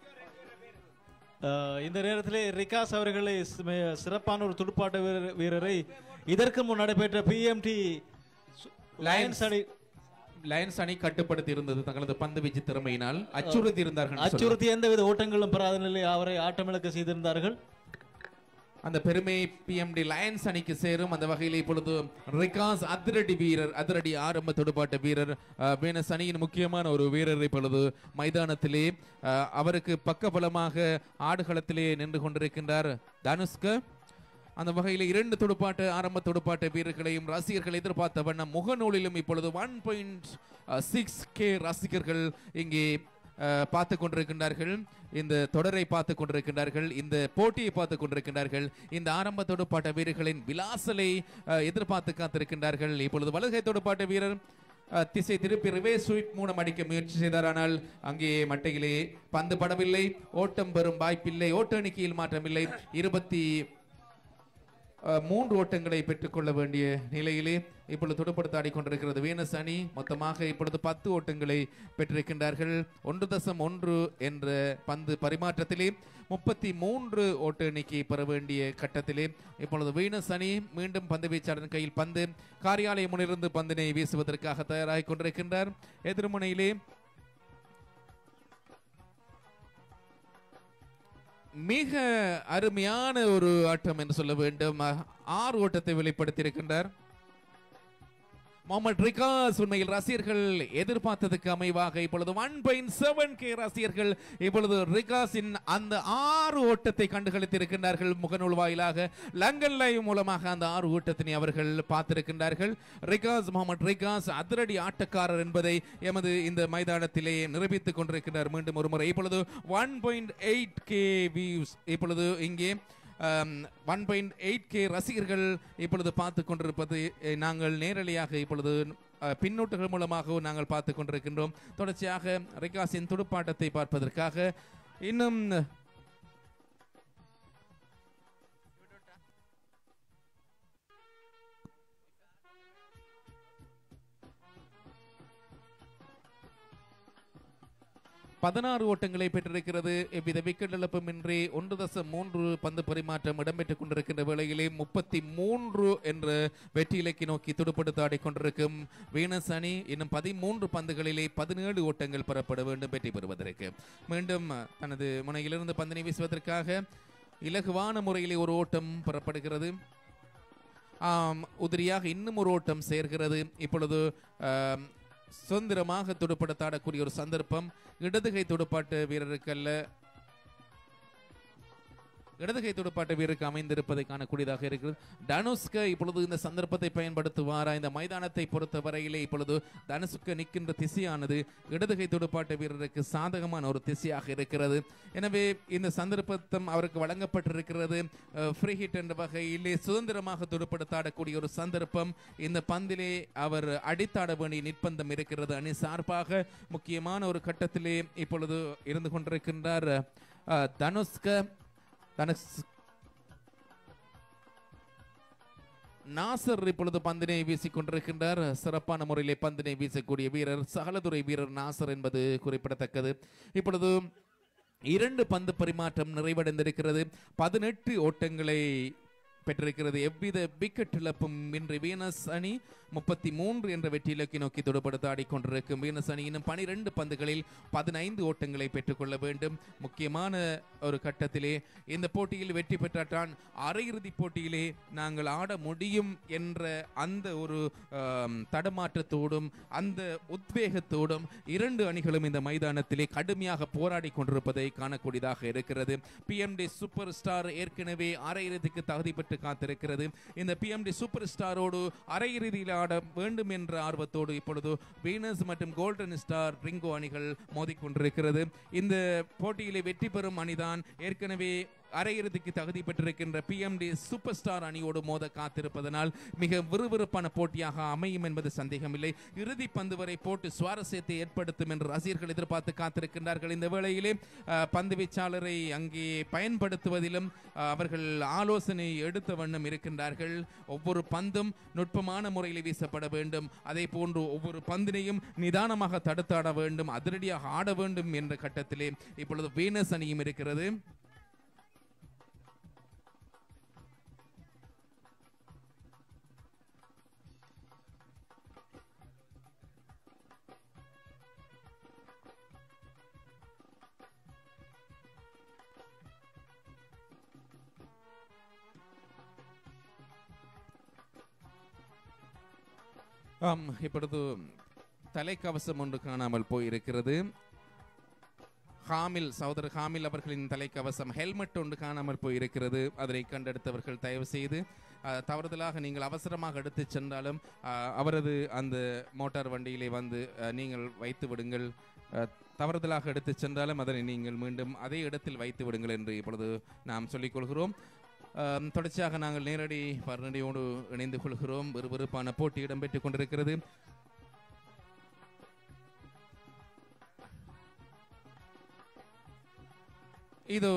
C: இந்த நேரத்திலே ரிகாஸ் அவர்களை சிறப்பான ஒரு துடுப்பாட்ட வீரரை இதற்கு முன் நடைபெற்ற பி எம் டி லயன்ஸ் அணி
B: லயன்ஸ் அணி கட்டுப்படுத்தி இருந்தது தங்களது பந்து வீச்சு திறமையினால். அச்சுறுத்தி இருந்தார்கள்.
C: அச்சுறுத்தி எந்தவித ஓட்டங்களும் பெறாத நிலையில் அவரை ஆட்டமிழக்க செய்திருந்தார்கள்.
B: அந்த பெருமை பி எம் டி லயன்ஸ் அணிக்கு சேரும். அந்த வகையில் இப்பொழுது ரிகாஸ் அதிரடி வீரர், அதிரடி ஆரம்ப துடுப்பாட்ட வீரர், வீனஸ் அணியின் முக்கியமான ஒரு வீரர் இப்பொழுது மைதானத்திலே அவருக்கு பக்கபலமாக ஆடுகளத்திலே நின்று கொண்டிருக்கின்றார் தனுஷ்க. அந்த வகையில் இரண்டு துடுப்பாட்ட ஆரம்ப துடுப்பாட்ட வீரர்களையும் ரசிகர்கள் எதிர்பார்த்த வண்ணம் முகநூலிலும் இப்பொழுது ஒன் பாயிண்ட் சிக்ஸ் கே ரசிகர்கள் இங்கே பார்த்து கொண்டிருக்கின்றார்கள். இந்த தொடரை பார்த்து கொண்டிருக்கின்றார்கள். இந்த போட்டியை பார்த்து கொண்டிருக்கின்றார்கள். இந்த ஆரம்ப துடுப்பாட்ட வீரர்களின் விலாசலை எதிர்பார்த்து காத்திருக்கின்றார்கள். இப்பொழுது வலதுகை துடுப்பாட்ட வீரர் திசை திருப்பி ரிவேஸ் ஸ்வீப் மூலம் அடிக்க முயற்சி செய்தார். ஆனால் அங்கே மட்டையிலே பந்து படவில்லை. ஓட்டம் பெறும் வாய்ப்பில்லை. ஓட்ட எண்ணிக்கையில் மாற்றமில்லை. இருபத்தி மூன்று ஓட்டங்களை பெற்றுக்கொள்ள வேண்டிய நிலையிலே இப்பொழுது துடுப்படுத்த ஆடிக்கொண்டிருக்கிறது வீனஸ் அணி. மொத்தமாக இப்பொழுது பத்து ஓட்டங்களை பெற்றிருக்கின்றார்கள். ஒன்று தசம் ஒன்று என்ற பந்து பரிமாற்றத்திலே முப்பத்தி மூன்று ஓட்ட எண்ணிக்கை பெற வேண்டிய கட்டத்திலே இப்பொழுது வீனஸ் அணி மீண்டும் பந்து வீச்சாளரின் கையில் பந்து. காரியாலயம் முன்னிருந்து பந்தினை வீசுவதற்காக தயாராகி கொண்டிருக்கின்றார். எதிர்முனையிலே மிக அருமையான ஒரு ஆட்டம் என்று சொல்ல வேண்டும். ஆறு ஓட்டத்தை வெளிப்படுத்தி இருக்கின்றார் முகமது ரிகாஸ். உண்மையில் ரசிகர்கள் எதிர்பார்த்ததுக்கு அமைவாக இப்பொழுது ஒன் பாயிண்ட் செவன் கே ரசிகர்கள் இப்பொழுது ரிகாஸின் அந்த ஆறு ஓட்டத்தை கண்டுகளித்திருக்கின்றார்கள். முகநூல் வாயிலாக லங்கன் லைவ் மூலமாக அந்த ஆறு ஓட்டத்தினை அவர்கள் பார்த்திருக்கின்றார்கள். ரிகாஸ், முகமது ரிகாஸ் அதிரடி ஆட்டக்காரர் என்பதை எமது இந்த மைதானத்திலே நிரூபித்துக் கொண்டிருக்கிறார். மீண்டும் ஒரு முறை இப்பொழுது one point eight K views இப்பொழுது இங்கே ஒன் பாயிண்ட் எயிட் கே ரசிகர்கள் இப்பொழுது பார்த்து கொண்டிருப்பது நாங்கள் நேரடியாக இப்பொழுது பின்னூட்டுகள் மூலமாகவும் நாங்கள் பார்த்து கொண்டிருக்கின்றோம். தொடர்ச்சியாக ரிகாஸின் துடுப்பாட்டத்தை பார்ப்பதற்காக இன்னும் பதினாறு ஓட்டங்களை பெற்றிருக்கிறது. எவ்வித விக்கெட் இழப்புமின்றி ஒன்று தசம் மூன்று பந்து பரிமாற்றம் இடம்பெற்றுக் கொண்டிருக்கின்ற வேளையிலே முப்பத்தி மூன்று என்ற வெற்றி இலக்கை நோக்கி துடுப்படுத்த ஆடிக்கொண்டிருக்கும் வீனஸ் அணி இன்னும் பதிமூன்று பந்துகளிலே பதினேழு ஓட்டங்கள் பெறப்பட வேண்டும் வெற்றி பெறுவதற்கு. மீண்டும் தனது முனையிலிருந்து பந்தினை வீசுவதற்காக இலகுவான முறையிலே ஒரு ஓட்டம் பெறப்படுகிறது. ஆம், உதிரியாக இன்னும் ஒரு ஓட்டம் சேர்கிறது. இப்பொழுது சுதந்திரமாக துடுப்படுத்தாடக்கூடிய ஒரு சந்தர்ப்பம் இடதுகை துடுப்பாட்டு வீரருக்கு அல்ல, இடதுகை துடுப்பாட்டு வீரருக்கு அமைந்திருப்பதை காணக்கூடியதாக இருக்கிறது. தனுஷ்க இப்பொழுது இந்த சந்தர்ப்பத்தை பயன்படுத்துவாரா? இந்த மைதானத்தை பொறுத்த வரையிலே இப்பொழுது தனுஷ்க நிற்கின்ற திசையானது இடதுகை துடுப்பாட்டு வீரருக்கு சாதகமான ஒரு திசையாக இருக்கிறது. எனவே இந்த சந்தர்ப்பத்தம் அவருக்கு வழங்கப்பட்டிருக்கிறது. ஃப்ரீ ஹிட் என்ற வகையிலே சுதந்திரமாக துடுப்படுத்தாடக்கூடிய ஒரு சந்தர்ப்பம். இந்த பந்திலே அவர் அடித்தாட வேண்டிய நிர்பந்தம் இருக்கிறது. அணி சார்பாக முக்கியமான ஒரு கட்டத்திலே இப்பொழுது இருந்து கொண்டிருக்கின்றார் தனுஷ்க. நாசர் இப்பொழுது பந்தினை வீசிக் கொண்டிருக்கின்றார். சிறப்பான முறையிலே பந்தினை வீசக்கூடிய வீரர் சகலதுறை வீரர் நாசர் என்பது குறிப்பிடத்தக்கது. இப்பொழுது இரண்டு பந்து பரிமாற்றம் நிறைவடைந்திருக்கிறது. பதினெட்டு ஓட்டங்களை பெற்றிருக்கிறது. எவ்வித விக்கெட் இழப்பும் இன்றி வீனஸ் அணி முப்பத்தி மூன்று என்ற வெற்றி இலக்கை நோக்கி துடுப்படுத்த ஆடிக்கொண்டிருக்கும் வீனஸ் அணி இன்னும் பனிரெண்டு பந்துகளில் பதினைந்து ஓட்டங்களை பெற்றுக்கொள்ள வேண்டும். முக்கியமான ஒரு கட்டத்திலே இந்த போட்டியில் வெற்றி பெற்றால்தான் அரையிறுதி போட்டியிலே நாங்கள் ஆட முடியும் என்ற அந்த ஒரு தடமாற்றத்தோடும் அந்த உத்வேகத்தோடும் இரண்டு அணிகளும் இந்த மைதானத்திலே கடுமையாக போராடி கொண்டிருப்பதை காணக்கூடியதாக இருக்கிறது. P M T super star ஏற்கனவே அரையிறுதிக்கு தகுதி பெற்று காத்திருக்கிறது. இந்த பி எம் டி சூப்பர் ஸ்டாரோடு அரையிறுதியில் ஆட வேண்டும் என்ற ஆர்வத்தோடு இப்பொழுது வீனஸ் மற்றும் கோல்டன் ஸ்டார் ரிங்கோ அணிகள் மோதிக்கொண்டிருக்கிறது. இந்த போட்டியிலே வெற்றி பெறும் அணிதான் ஏற்கனவே அரையிறுதிக்கு தகுதி பெற்றிருக்கின்ற P M T super star அணியோடு மோத காத்திருப்பதனால் மிக விறுவிறுப்பான போட்டியாக அமையும் என்பது சந்தேகமில்லை. இறுதி பந்து வரை போட்டு சுவாரஸ்யத்தை ஏற்படுத்தும் என்று ரசிகர்கள் எதிர்பார்த்து காத்திருக்கின்றார்கள். இந்த வேளையிலே பந்து வீச்சாளரை அங்கே பயன்படுத்துவதிலும் அவர்கள் ஆலோசனை எடுத்த வண்ணம் இருக்கின்றார்கள். ஒவ்வொரு பந்தும் நுட்பமான முறையில் வீசப்பட வேண்டும். அதே போன்று ஒவ்வொரு பந்தினையும் நிதானமாக தடுத்தாட வேண்டும், அதிரடியாக ஆட வேண்டும் என்ற கட்டத்திலே இப்பொழுது வீனஸ் அணியும் இருக்கிறது. ஆம், இப்பொழுது தலைக்கவசம் ஒன்று காணாமல் போயிருக்கிறது. ஹாமில் சகோதரர் ஹாமில் அவர்களின் தலைக்கவசம் ஹெல்மெட் ஒன்று காணாமல் போயிருக்கிறது. அதனை கண்டெடுத்தவர்கள் தயவு செய்து தவறுதலாக நீங்கள் அவசரமாக எடுத்து சென்றாலும் அவரது அந்த மோட்டார் வண்டியிலே வந்து நீங்கள் வைத்து விடுங்கள். தவறுதலாக எடுத்து சென்றாலும் அதனை நீங்கள் மீண்டும் அதே இடத்தில் வைத்து விடுங்கள் என்று இப்பொழுது நாம் சொல்லிக் கொள்கிறோம். தொடர்ச்சியாக நாங்கள் நேரடி வர்ணனையோடு இணைந்து கொள்கிறோம். விறுவிறுப்பான போட்டி இடம்பெற்றுக் கொண்டிருக்கிறது. இது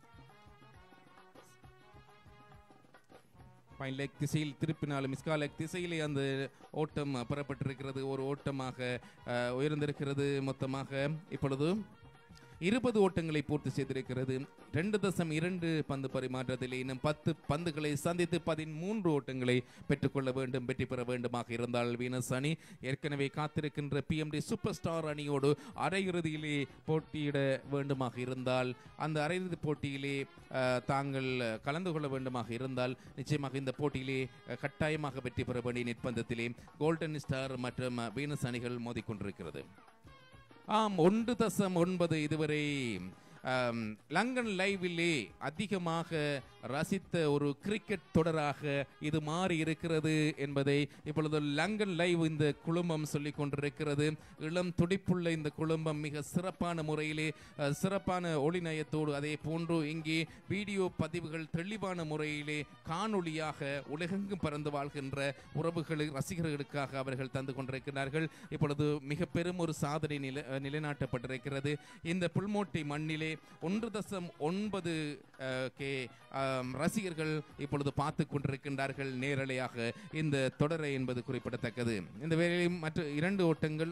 B: பைன் லெக் திசையில் திருப்பினாலும் மிஸ்காலெக் திசையிலே அந்த ஓட்டம் பெறப்பட்டிருக்கிறது. ஒரு ஓட்டமாக உயர்ந்திருக்கிறது. மொத்தமாக இப்பொழுது இருபது ஓட்டங்களை பூர்த்தி செய்திருக்கிறது. ரெண்டு தசம் இரண்டு பந்து பரிமாற்றத்தில் இன்னும் பத்து பந்துகளை சந்தித்து பதிமூன்று ஓட்டங்களை பெற்றுக்கொள்ள வேண்டும், வெற்றி பெற வேண்டுமாக இருந்தால் வீனஸ் அணி ஏற்கனவே காத்திருக்கின்ற P M T super star அணியோடு அரையிறுதியிலே போட்டியிட வேண்டுமாக இருந்தால், அந்த அரையிறுதி போட்டியிலே தாங்கள் கலந்து கொள்ள வேண்டுமாக இருந்தால் நிச்சயமாக இந்த போட்டியிலே கட்டாயமாக வெற்றி பெற வேண்டிய நிர்பந்தத்திலே கோல்டன் ஸ்டார் மற்றும் வீனஸ் அணிகள் மோதிக்கொண்டிருக்கிறது. ஆம், ஒன்று தசம் ஒன்பது இதுவரை லங்கன் லைவிலே அதிகமாக ரசித்த ஒரு கிரிக்கெட் தொடராக இது மாறி இருக்கிறது என்பதை இப்பொழுது லங்கன் லைவ் இந்த குழுமம் சொல்லிக் கொண்டிருக்கிறது. இளம் துடிப்புள்ள இந்த குழுமம் மிக சிறப்பான முறையிலே சிறப்பான ஒளிநயத்தோடு அதே போன்று இங்கே வீடியோ பதிவுகள் தெளிவான முறையிலே காணொளியாக உலகெங்கும் பறந்து வாழ்கின்ற உறவுகள் ரசிகர்களுக்காக அவர்கள் தந்து கொண்டிருக்கிறார்கள். இப்பொழுது மிக பெரும் ஒரு சாதனை நிலை நிலைநாட்டப்பட்டிருக்கிறது. இந்த புல்மோட்டை மண்ணிலே ஒன்று தசம் ஒன்பது கே ரசிகர்கள் இப்பொழுது பார்த்து கொண்டிருக்கின்றார்கள் நேரலையாக இந்த தொடரை என்பது குறிப்பிடத்தக்கது. இந்த வேளையில் மற்ற இரண்டு ஓட்டங்கள்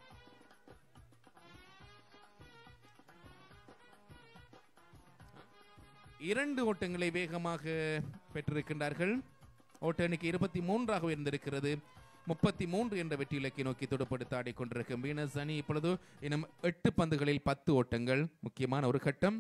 B: இரண்டு ஓட்டங்களை வேகமாக பெற்றிருக்கின்றார்கள். ஓட்ட எண்ணிக்கை இருபத்தி மூன்றாக உயர்ந்திருக்கிறது. முப்பத்தி மூன்று என்ற வெற்றி இலக்கை நோக்கி துடுப்படுத்த ஆடிக்கொண்டிருக்கும் வீனஸ் அணி இப்பொழுது இன்னும் எட்டு பந்துகளில் பத்து ஓட்டங்கள். முக்கியமான ஒரு கட்டம்.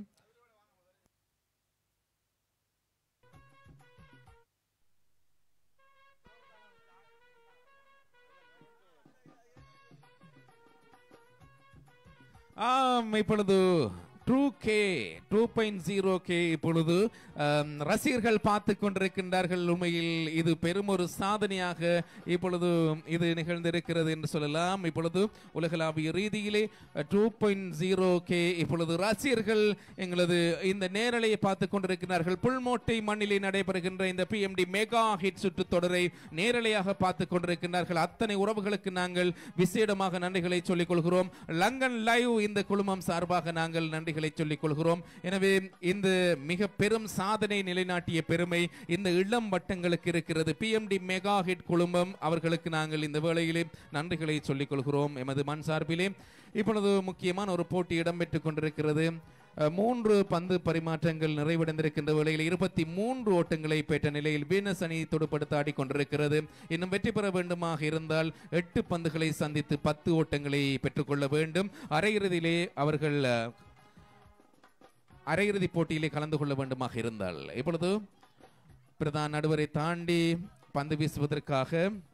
B: ஆம், இப்பொழுது two K two point zero K இப்பொழுது ரசிகர்கள் பார்த்து கொண்டிருக்கின்றார்கள். உண்மையில் இது பெரும் ஒரு சாதனையாக இப்பொழுது இது நிகழ்ந்திருக்கிறது என்று சொல்லலாம். இப்பொழுது உலகளாவிய ரீதியிலே டூ பாயிண்ட் ஜீரோ கே இப்பொழுது ரசிகர்கள் எங்களது இந்த நேரலையை பார்த்து கொண்டிருக்கிறார்கள். புல்மோட்டை மண்ணிலே நடைபெறுகின்ற இந்த P M T mega hit சுற்று தொடரை நேரலையாக பார்த்து கொண்டிருக்கிறார்கள். அத்தனை உறவுகளுக்கு நாங்கள் விசேடமாக நன்றிகளை சொல்லிக் கொள்கிறோம். லங்கன் லைவ் இந்த குழுமம் சார்பாக நாங்கள் நன்றி சொல்லிக் கொள்கிறோம். எனவே இந்த மிக பெரும் சாதனை நிலைநாட்டிய பெருமை இந்த இளம் வட்டங்களுக்கு இருக்கிறது. P M T mega hit குழுமம் அவர்களுக்கு நாங்கள் இந்த வேளையிலே நன்றிகளை சொல்லிக் கொள்கிறோம் எமது மண் சார்பிலே. இப்பொழுது முக்கியமான ஒரு போட்டி இடம்பெற்றுக் கொண்டிருக்கிறது. மூன்று பந்து பரிமாற்றங்கள் நிறைவடைந்திருக்கின்ற வேளையில் இருபத்தி மூன்று ஓட்டங்களை பெற்ற நிலையில் வீனஸ் அணி துடுப்படுத்த ஆடிக்கொண்டிருக்கிறது. இன்னும் வெற்றி பெற வேண்டுமாக இருந்தால் எட்டு பந்துகளை சந்தித்து பத்து ஓட்டங்களை பெற்றுக்கொள்ள வேண்டும். அரையிறுதியிலே அவர்கள் அரையிறுதி போட்டியிலே கலந்து கொள்ள வேண்டுமாக இருந்தால் இப்பொழுது பிரதான நடுவரை தாண்டி பந்து வீசுவதற்காக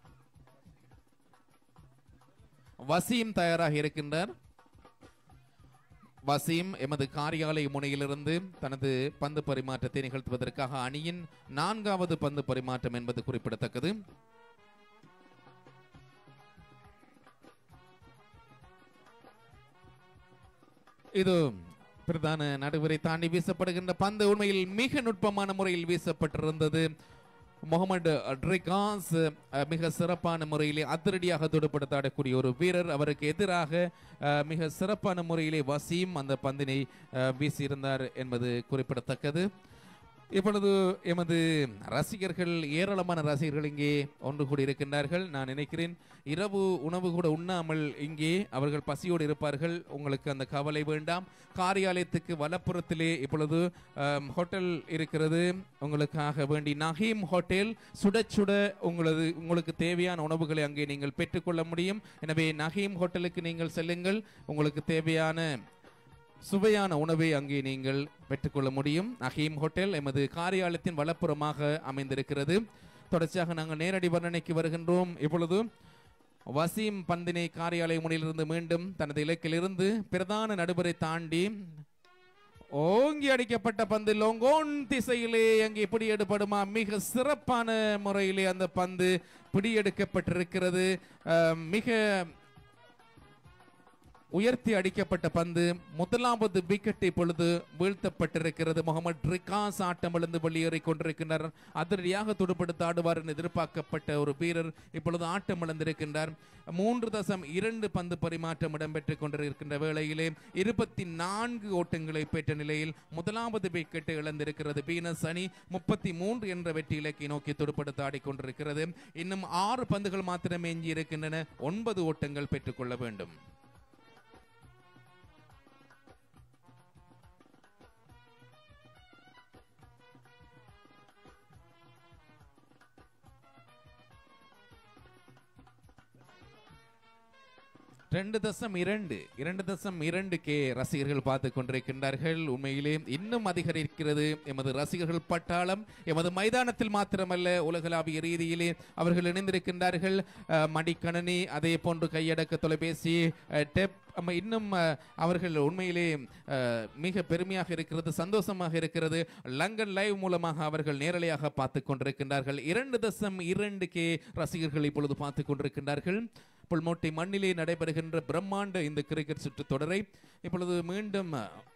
B: வசீம் தயாராக இருக்கின்றார். வசீம் எமது காரியாலய முனையிலிருந்து தனது பந்து பரிமாற்றத்தை நிகழ்த்துவதற்காக அணியின் நான்காவது பந்து பரிமாற்றம் என்பது குறிப்பிடத்தக்கது. இது பிரதான நடுவரை தாண்டி வீசப்படுகின்ற பந்து உண்மையில் மிக நுட்பமான முறையில் வீசப்பட்டிருந்தது. முகமது ட்ரிகாஸ் மிக சிறப்பான முறையிலே அதிரடியாக துடுப்படுத்த ஆடக்கூடிய ஒரு வீரர். அவருக்கு எதிராக மிக சிறப்பான முறையிலே வசீம் அந்த பந்தினை வீசியிருந்தார் என்பது குறிப்பிடத்தக்கது. இப்பொழுது எமது ரசிகர்கள் ஏராளமான ரசிகர்கள் இங்கே ஒன்று கூடி இருக்கின்றார்கள். நான் நினைக்கிறேன் இரவு உணவு கூட உண்ணாமல் இங்கே அவர்கள் பசியோடு இருப்பார்கள். உங்களுக்கு அந்த கவலை வேண்டாம். காரியாலயத்துக்கு வலப்புறத்திலே இப்பொழுது ஹோட்டல் இருக்கிறது. உங்களுக்காக வேண்டி நஹீம் ஹோட்டல் சுட சுட உங்களது உங்களுக்கு தேவையான உணவுகளை அங்கே நீங்கள் பெற்றுக்கொள்ள முடியும். எனவே நஹீம் ஹோட்டலுக்கு நீங்கள் செல்லுங்கள். உங்களுக்கு தேவையான சுவையான உணவை அங்கே நீங்கள் பெற்றுக்கொள்ள முடியும். நஹீம் ஹோட்டல் எமது காரியாலயத்தின் வலப்புறமாக அமைந்திருக்கிறது. தொடர்ச்சியாக நாங்கள் நேரடி வர்ணனைக்கு வருகின்றோம். இப்பொழுது வசீம் பந்தினை காரியாலய முனையிலிருந்து மீண்டும் தனது இலக்கிலிருந்து பிரதான நடுவரை தாண்டி ஓங்கி அடிக்கப்பட்ட பந்து லோங்கோன் திசையிலே அங்கே பிடியெடுப்படுமா? மிக சிறப்பான முறையிலே அந்த பந்து பிடியெடுக்கப்பட்டிருக்கிறது. மிக உயர்த்தி அடிக்கப்பட்ட பந்து முதலாவது விக்கெட் இப்பொழுது வீழ்த்தப்பட்டிருக்கிறது. முகமது ட்ரிகாஸ் ஆட்டமிழந்து வெளியேறி கொண்டிருக்கின்றார். அதிரடியாக துடுப்படுத்த ஆடுவார் என்று எதிர்பார்க்கப்பட்ட ஒரு வீரர் இப்பொழுது ஆட்டமிழந்திருக்கின்றார். மூன்று தசம் இரண்டு பந்து பரிமாற்றம் இடம்பெற்றுக் கொண்டிருக்கின்ற வேளையிலே இருபத்தி நான்கு ஓட்டங்களை பெற்ற நிலையில் முதலாவது விக்கெட்டை இழந்திருக்கிறது வீனஸ் அணி. முப்பத்தி மூன்று என்ற வெற்றி இலக்கை நோக்கி துடுப்படுத்த ஆடிக்கொண்டிருக்கிறது. இன்னும் ஆறு பந்துகள் மாத்திரமே எஞ்சி இருக்கின்றன. ஒன்பது ஓட்டங்கள் பெற்றுக்கொள்ள வேண்டும். ரெண்டு தசம் இரண்டு இரண்டு தசம் இரண்டு கே ரசிகர்கள் பார்த்து கொண்டிருக்கின்றார்கள். உண்மையிலே இன்னும் அதிகரிக்கிறது எமது ரசிகர்கள் பட்டாளம். எமது மைதானத்தில் மாத்திரமல்ல, உலகளாவிய ரீதியிலே அவர்கள் இணைந்திருக்கின்றார்கள். மடிக்கணனி, அதே போன்று கையடக்க தொலைபேசி, டெப், இன்னும் அவர்கள் உண்மையிலே மிக பெருமையாக இருக்கிறது, சந்தோஷமாக இருக்கிறது. லங்கன் லைவ் மூலமாக அவர்கள் நேரலையாக பார்த்து கொண்டிருக்கின்றார்கள். இரண்டு தசம் இரண்டு கே ரசிகர்கள் இப்பொழுது பார்த்து கொண்டிருக்கின்றார்கள். புல்மோட்டை மண்ணிலே நடைபெறுகின்ற பிரம்மாண்ட இந்த கிரிக்கெட் சுற்று தொடரை இப்பொழுது மீண்டும்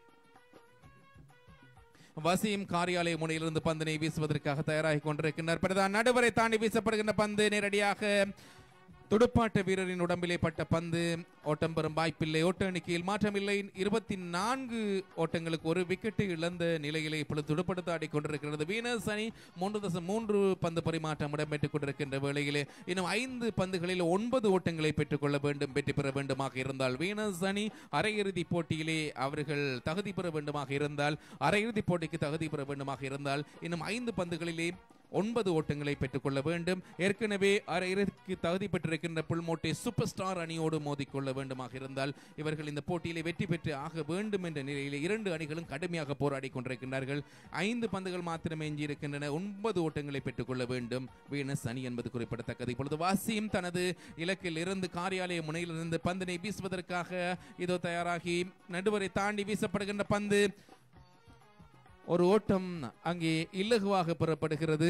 B: வசியம் காரியாலய முனையிலிருந்து பந்தினை வீசுவதற்காக தயாராகி கொண்டிருக்கின்றனர். பிரதான் நடுவரை தாண்டி வீசப்படுகின்ற பந்து நேரடியாக துடுப்பாட்ட வீரரின் உடம்பிலே பட்ட பந்து. ஓட்டம் பெறும் வாய்ப்பில்லை, ஓட்ட எண்ணிக்கையில் மாற்றமில்லை. இருபத்தி நான்கு ஓட்டங்களுக்கு ஒரு விக்கெட்டு இழந்த நிலையிலே இப்பொழுது துடுப்படுத்த ஆடி கொண்டிருக்கிறது வீனஸ் அணி. மூன்று தசம் மூன்று பந்து பரிமாற்றம் இடம்பெற்றுக் கொண்டிருக்கின்ற வேளையிலே இன்னும் ஐந்து பந்துகளில் ஒன்பது ஓட்டங்களை பெற்றுக்கொள்ள வேண்டும், வெற்றி பெற வேண்டுமாக இருந்தால் வீனஸ் அணி அரையிறுதி போட்டியிலே அவர்கள் தகுதி பெற வேண்டுமாக இருந்தால் அரையிறுதி போட்டிக்கு தகுதி பெற வேண்டுமாக இருந்தால் இன்னும் ஐந்து பந்துகளிலே ஒன்பது ஓட்டங்களை பெற்றுக்கொள்ள வேண்டும். ஏற்கனவே அரையிறுதிக்கு தகுதி பெற்றிருக்கின்ற புல்மோட்டை சூப்பர் ஸ்டார் அணியோடு மோதிக்கொள்ள வேண்டுமாக இருந்தால் இவர்கள் இந்த போட்டியிலே வெற்றி பெற்று ஆக வேண்டும் என்ற நிலையில் இரண்டு அணிகளும் கடுமையாக போராடி கொண்டிருக்கின்றார்கள். ஐந்து பந்துகள் மாத்திரமே எஞ்சியிருக்கின்றன. ஒன்பது ஓட்டங்களை பெற்றுக்கொள்ள வேண்டும் வீனஸ் அணி என்பது குறிப்பிடத்தக்கது. இப்பொழுது வாசியும் தனது இலக்கில் இருந்து காரியாலய முனையிலிருந்து பந்தினை வீசுவதற்காக இதோ தயாராகி நடுவரை தாண்டி வீசப்படுகின்ற பந்து. ஒரு ஓட்டம் அங்கே இலகுவாக பெறப்படுகிறது.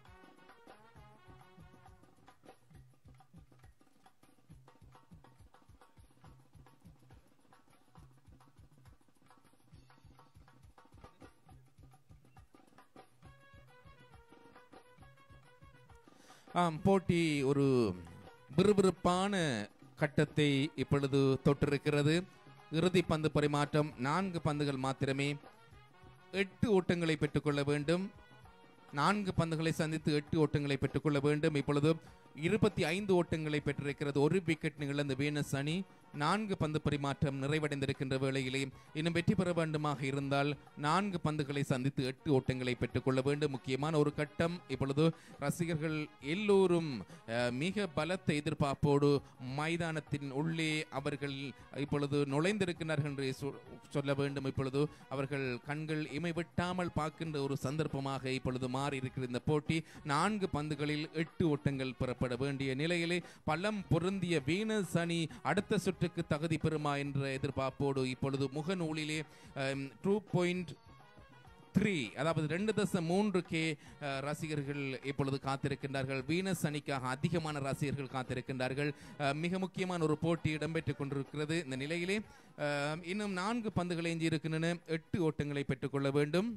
B: ஆம், போட்டி ஒரு விறுவிறுப்பான கட்டத்தை இப்பொழுது தொட்டிருக்கிறது. இறுதி பந்து பரிமாற்றம். நான்கு பந்துகள் மாத்திரமே. எட்டு ஓட்டங்களை பெற்றுக்கொள்ள வேண்டும். நான்கு பந்துகளை சந்தித்து எட்டு ஓட்டங்களை பெற்றுக்கொள்ள வேண்டும். இப்பொழுது இருபத்தி ஐந்து ஓட்டங்களை பெற்றிருக்கிறது. ஒரு விக்கெட் இழந்த வீனஸ் அணி. நான்கு பந்து பரிமாற்றம் நிறைவடைந்திருக்கின்ற வேளையிலே இன்னும் வெற்றி பெற வேண்டுமாக இருந்தால் நான்கு பந்துகளை சந்தித்து எட்டு ஓட்டங்களை பெற்றுக்கொள்ள வேண்டும். முக்கியமான ஒரு கட்டம். இப்பொழுது ரசிகர்கள் எல்லோரும் மிக பலத்த எதிர்பார்ப்போடு மைதானத்தின் உள்ளே அவர்கள் இப்பொழுது நுழைந்திருக்கிறார்கள் என்று சொல்ல வேண்டும். இப்பொழுது அவர்கள் கண்கள் இமை விட்டாமல் பார்க்கின்ற ஒரு சந்தர்ப்பமாக இப்பொழுது மாறி இருக்கிற இந்த போட்டி. நான்கு பந்துகளில் எட்டு ஓட்டங்கள் பெறப்பட வேண்டிய நிலையிலே பலம் பொருந்திய வீனஸ் அணி அடுத்த சுற்றுக்கு தகுதி பெறுமா என்ற எதிர்பார்ப்போடு இப்பொழுது முகநூலிலே டூ பாயிண்ட் த்ரீ அதாவது ரெண்டு தசம் மூன்று கே ரசிகர்கள் இப்பொழுது காத்திருக்கின்றார்கள். வீனஸ் அணிக்காக அதிகமான ரசிகர்கள் காத்திருக்கின்றார்கள். மிக முக்கியமான ஒரு போட்டி இடம்பெற்றுக் கொண்டிருக்கிறது. இந்த நிலையிலே இன்னும் நான்கு பந்துகள் எஞ்சி இருக்கின்றன. எட்டு ஓட்டங்களை பெற்றுக்கொள்ள வேண்டும்.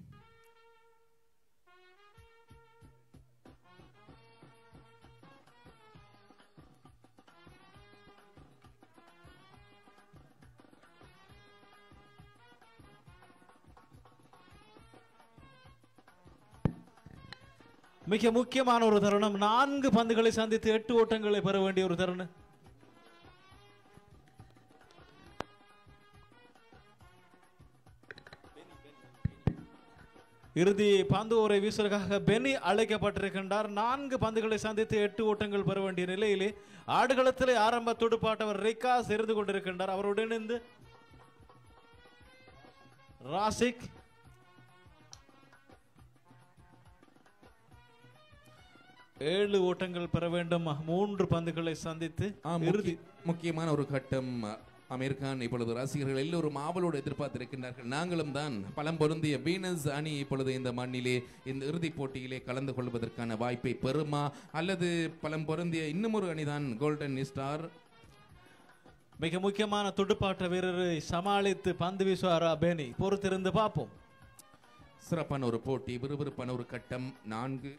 C: மிக முக்கியமான ஒரு தருணம். நான்கு பந்துகளை சந்தித்து எட்டு ஓட்டங்களை பெற வேண்டிய ஒரு தருணம். இறுதி பந்து ஓரை வீசுவதற்காக பெனி அழைக்கப்பட்டிருக்கின்றார். நான்கு பந்துகளை சந்தித்து எட்டு ஓட்டங்கள் பெற வேண்டிய நிலையிலே ஆடுகளத்திலே ஆரம்ப துடுப்பாட்டவர் ரிகாஸ் இருந்து கொண்டிருக்கின்றார். அவருடன் இணைந்து ராசிக், ஏழு ஓட்டங்கள் பெற வேண்டும். மூன்று பந்துகளை சந்தித்து இறுதி
B: முக்கியமான ஒரு கட்டம். அமீர் கான் இப்பொழுது ரசிகர்கள் எல்லோரும் ஆவலோடு எதிர்பார்த்திருக்கின்றார்கள். நாங்களும் தான் பலம் பொருந்திய வீனஸ் அணி இப்பொழுது இந்த மண்ணிலே இந்த இறுதிப் போட்டியிலே கலந்து கொள்வதற்கான வாய்ப்பை பெறுமா அல்லது பலம் பொருந்திய இன்னும் ஒரு அணிதான் கோல்டன் ஸ்டார்
C: மிக முக்கியமான துடுப்பாட்ட வீரரை சமாளித்து பந்து வீசுவாரா பெனி? பொறுத்திருந்து பார்ப்போம்.
B: சிறப்பான ஒரு போட்டி, விறுவிறுப்பான ஒரு கட்டம். நான்கு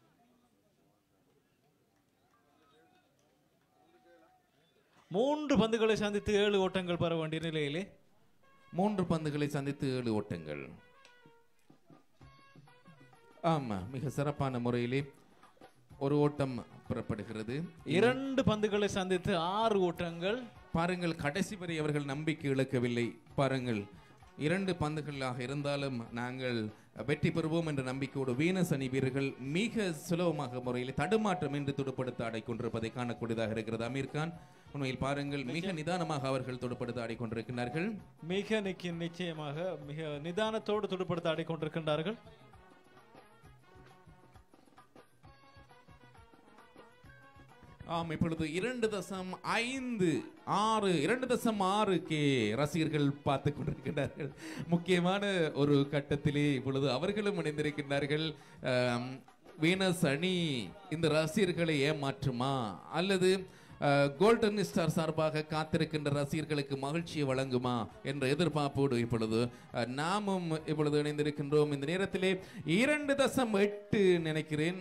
C: மூன்று பந்துகளை சந்தித்து ஏழு ஓட்டங்கள் பெற வேண்டிய நிலையிலே
B: மூன்று பந்துகளை சந்தித்து ஏழு ஓட்டங்கள். ஆமா, மிக சிறப்பான முறையிலே ஒரு ஓட்டம் பெறப்படுகிறது.
C: இரண்டு பந்துகளை சந்தித்து ஆறு ஓட்டங்கள்.
B: பாருங்கள், கடைசி வரை அவர்கள் நம்பிக்கை இழக்கவில்லை. பாருங்கள், இரண்டு பந்துகளாக இருந்தாலும் நாங்கள் வெற்றி பெறுவோம் என்ற நம்பிக்கையோடு வீனஸ் அணி வீரர்கள் மிக சுலபமாக முறையில் தடுமாற்றம் என்று துடுப்படுத்த ஆடிக்கொண்டிருப்பதை காணக்கூடியதாக இருக்கிறது. அமீர்கான், உண்மையில் பாருங்கள், மிக நிதானமாக அவர்கள் துடுப்படுத்த ஆடிக்கொண்டிருக்கிறார்கள்.
C: மிக நிச்சயமாக மிக நிதானத்தோடு துடுப்படுத்த ஆடிக்கொண்டிருக்கின்றார்கள்.
B: ஆம், இப்பொழுது இரண்டு தசம் ஐந்து ஆறு இரண்டு தசம் ஆறு கே ரசிகர்கள் பார்த்து கொண்டிருக்கிறார்கள். முக்கியமான ஒரு கட்டத்திலே இப்பொழுது அவர்களும் இணைந்திருக்கின்றார்கள். வீனஸ் அணி இந்த ரசிகர்களை ஏமாற்றுமா அல்லது கோல்டன் ஸ்டார் சார்பாக காத்திருக்கின்ற ரசிகர்களுக்கு மகிழ்ச்சியை வழங்குமா என்ற எதிர்பார்ப்போடு இப்பொழுது நாமும் இப்பொழுது இணைந்திருக்கின்றோம். இந்த நேரத்திலே இரண்டு தசம் எட்டு நினைக்கிறேன்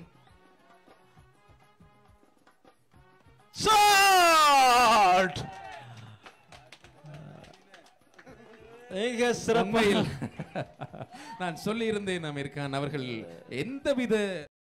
C: ஷாட்
B: நான் சொல்லி இருந்தேன் அமீர்கான் அவர்கள் எந்தவித